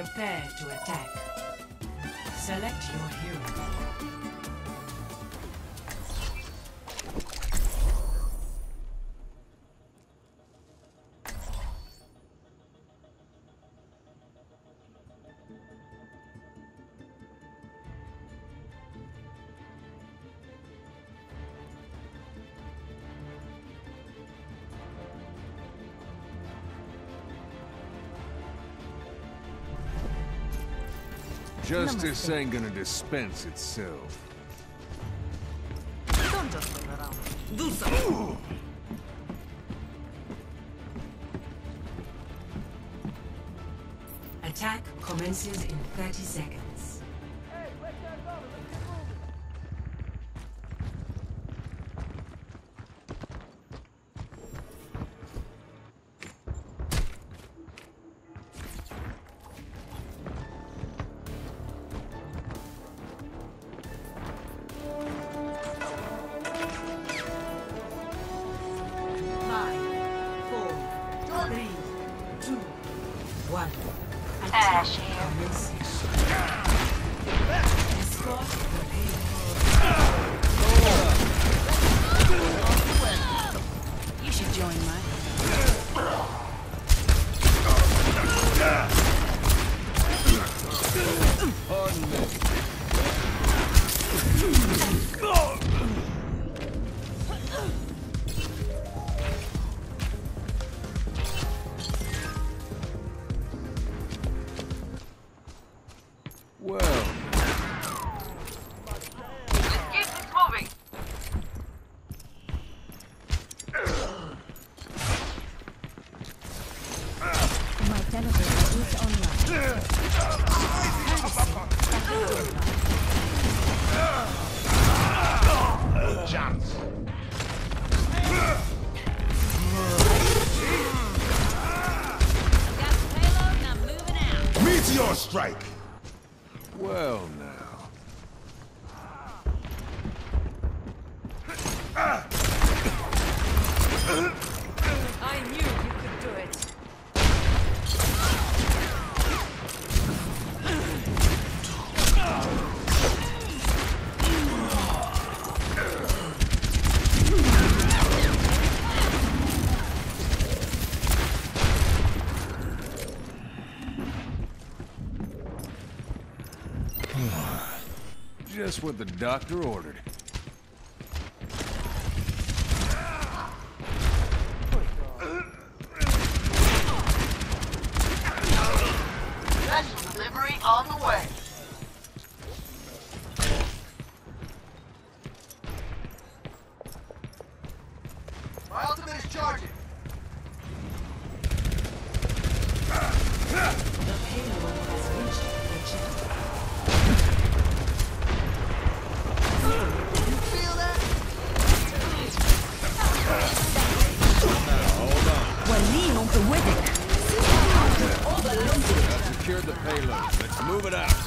Prepare to attack. Select your hero. Justice ain't gonna dispense itself. Don't just wait around. Do something. Attack commences in 30 seconds. Ash here. You should join mine. Pardon me. Well, Let's keep this moving. My television is online. Chance. Got the payload and I'm moving out. Meteor strike. well now. I knew you could do it. Just what the doctor ordered. Special delivery on the way. My ultimate is charging. The payload has reached objective. You feel that? وليهم قوتك. I've secured the payload. Let's move it out.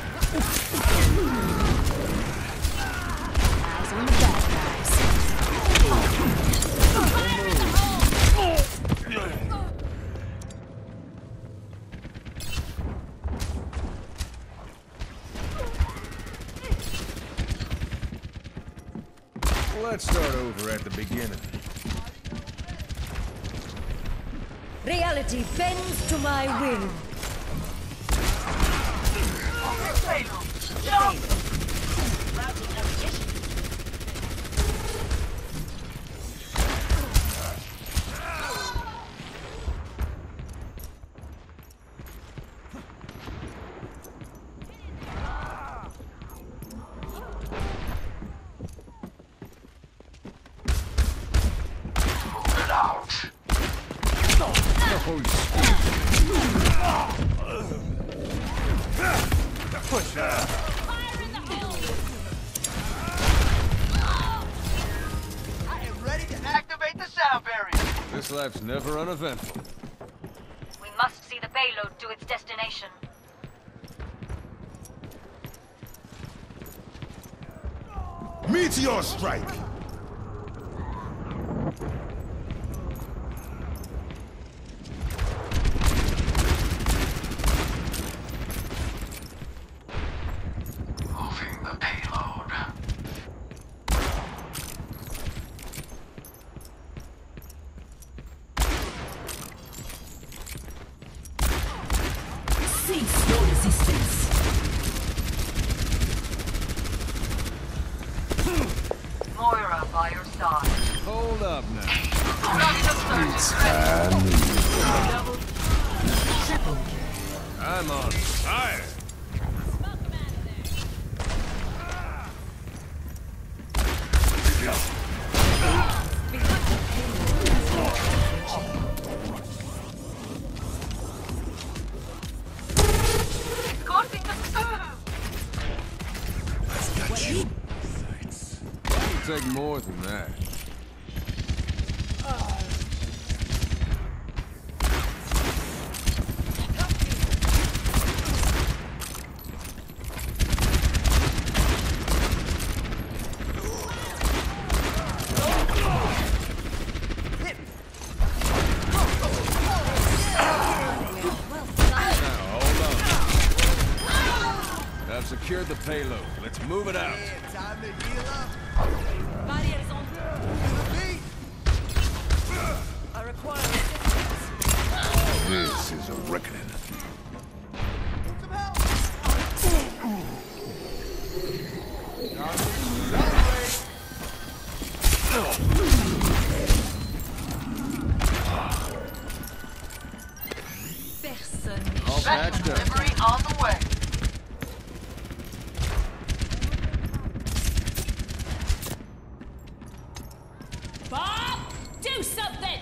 Eyes on the bad guys. Let's start over at the beginning. Reality bends to my will. Jump! Oh, push out. I am ready to activate the sound barrier. This life's never uneventful. We must see the payload to its destination. Meteor strike. I'm on fire. Escorting the It'll take more than that. I've secured the payload. Let's move it out. time to heal up. Barriers on. I require assistance. This is a reckoning. Some help. Personne. All patched up. Delivery on the way. Bob, do something.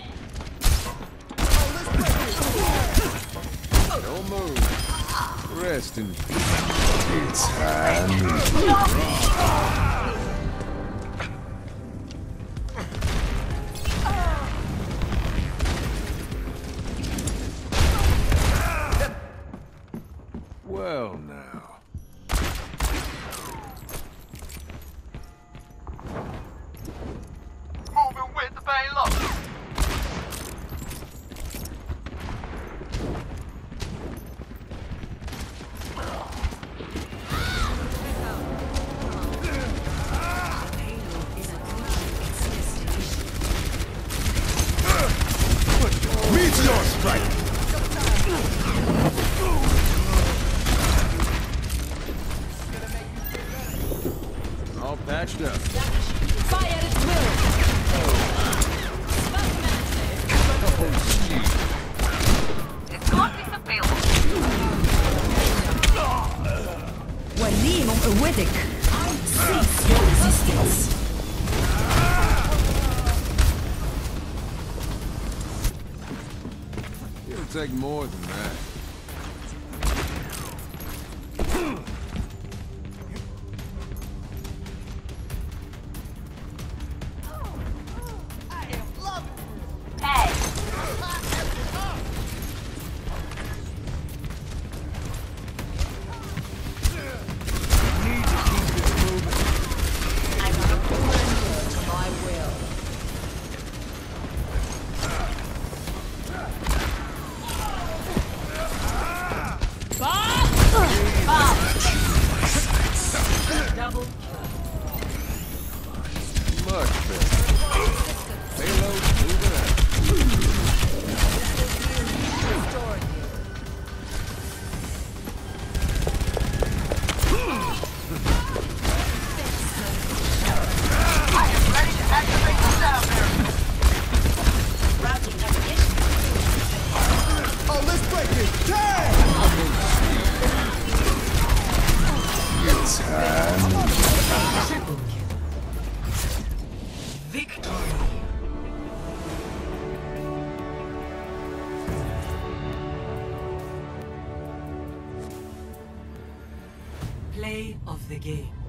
Don't move. Rest in peace. It's well now. Moving with the payload. Meteor strike! All patched up. Fire at will. Escorting the payload. وليهم قوتك. Cease your resistance. It'll take more than that. I am loving it. Hey. To my will. Bob! Bob! Double. Much better. Payload moving out. I am ready to activate the sound barrier. Routing navigation. Oh, let's break it. Damn! Victory. Play of the game.